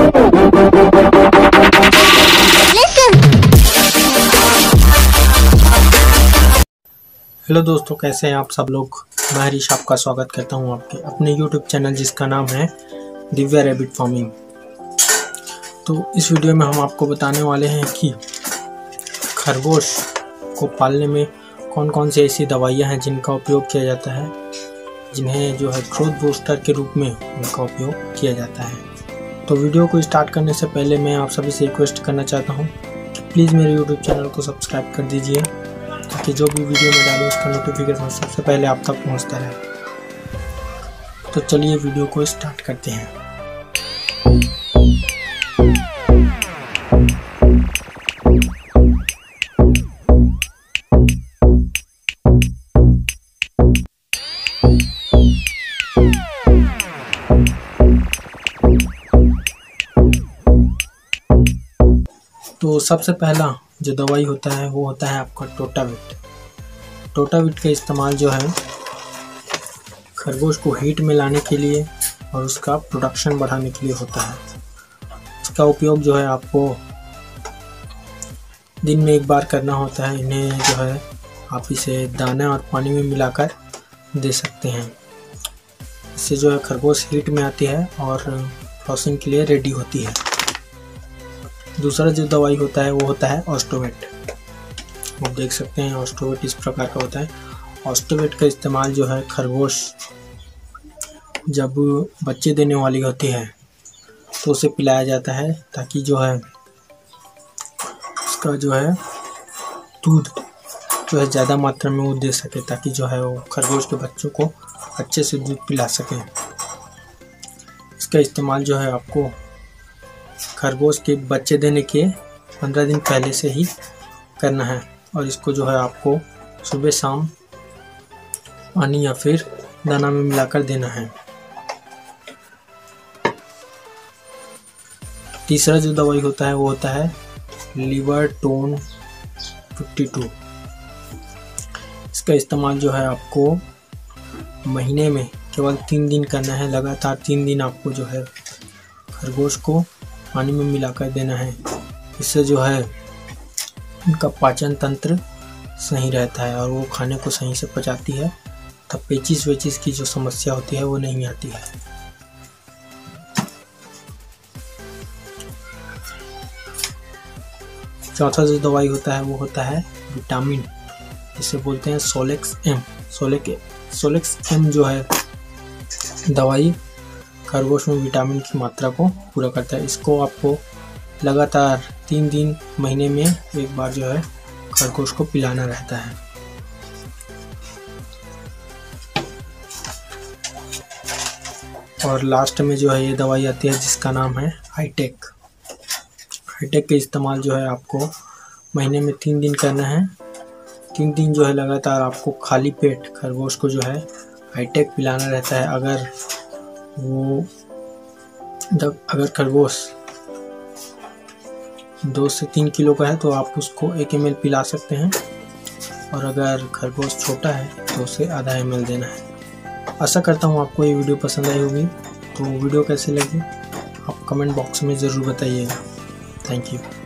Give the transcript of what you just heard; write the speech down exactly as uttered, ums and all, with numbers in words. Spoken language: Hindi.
हेलो दोस्तों, कैसे हैं आप सब लोग। मैं हरीश आपका स्वागत करता हूं आपके अपने यूट्यूब चैनल जिसका नाम है दिव्या रैबिट फार्मिंग। तो इस वीडियो में हम आपको बताने वाले हैं कि खरगोश को पालने में कौन कौन सी ऐसी दवाइयां हैं जिनका उपयोग किया जाता है, जिन्हें जो है ग्रोथ बूस्टर के रूप में उनका उपयोग किया जाता है। तो वीडियो को स्टार्ट करने से पहले मैं आप सभी से रिक्वेस्ट करना चाहता हूँ कि प्लीज़ मेरे यूट्यूब चैनल को सब्सक्राइब कर दीजिए, ताकि जो भी वीडियो मैं डालूँ उसका नोटिफिकेशन सबसे पहले आप तक पहुंचता रहे। तो चलिए वीडियो को स्टार्ट करते हैं। तो सबसे पहला जो दवाई होता है वो होता है आपका टोटाविट। टोटाविट का इस्तेमाल जो है खरगोश को हीट में लाने के लिए और उसका प्रोडक्शन बढ़ाने के लिए होता है। इसका उपयोग जो है आपको दिन में एक बार करना होता है। इन्हें जो है आप इसे दाने और पानी में मिलाकर दे सकते हैं। इससे जो है खरगोश हीट में आती है और क्रॉसिंग के लिए रेडी होती है। दूसरा जो दवाई होता है वो होता है ऑस्टोवेट। आप देख सकते हैं ऑस्टोवेट इस प्रकार का होता है। ऑस्टोवेट का इस्तेमाल जो है खरगोश जब बच्चे देने वाली होती है तो उसे पिलाया जाता है, ताकि जो है उसका जो है दूध जो है ज़्यादा मात्रा में वो दे सके, ताकि जो है वो खरगोश के बच्चों को अच्छे से दूध पिला सकें। इसका इस्तेमाल जो है आपको खरगोश के बच्चे देने के पंद्रह दिन पहले से ही करना है, और इसको जो है आपको सुबह शाम पानी या फिर दाना में मिलाकर देना है। तीसरा जो दवाई होता है वो होता है लिवर टोन फिफ्टी टू। इसका इस्तेमाल जो है आपको महीने में केवल तीन दिन करना है। लगातार तीन दिन आपको जो है खरगोश को पानी में मिलाकर देना है। इससे जो है उनका पाचन तंत्र सही रहता है और वो खाने को सही से पचाती है, तब पेचिस वेचिस की जो समस्या होती है वो नहीं आती है। चौथा जो दवाई होता है वो होता है विटामिन, जिसे बोलते हैं सोलेक्स एम। सोलेक सोलेक्स एम जो है दवाई खरगोश में विटामिन की मात्रा को पूरा करता है। इसको आपको लगातार तीन दिन महीने में एक बार जो है खरगोश को पिलाना रहता है। और लास्ट में जो है ये दवाई आती है जिसका नाम है हाईटेक। हाईटेक का इस्तेमाल जो है आपको महीने में तीन दिन करना है। तीन दिन जो है लगातार आपको खाली पेट खरगोश को जो है हाईटेक पिलाना रहता है। अगर वो जब अगर खरगोश दो से तीन किलो का है तो आप उसको एक एम एल पिला सकते हैं, और अगर खरगोश छोटा है तो उसे आधा एम एल देना है। आशा करता हूँ आपको ये वीडियो पसंद आई होगी। तो वीडियो कैसे लगी आप कमेंट बॉक्स में ज़रूर बताइएगा। Thank you.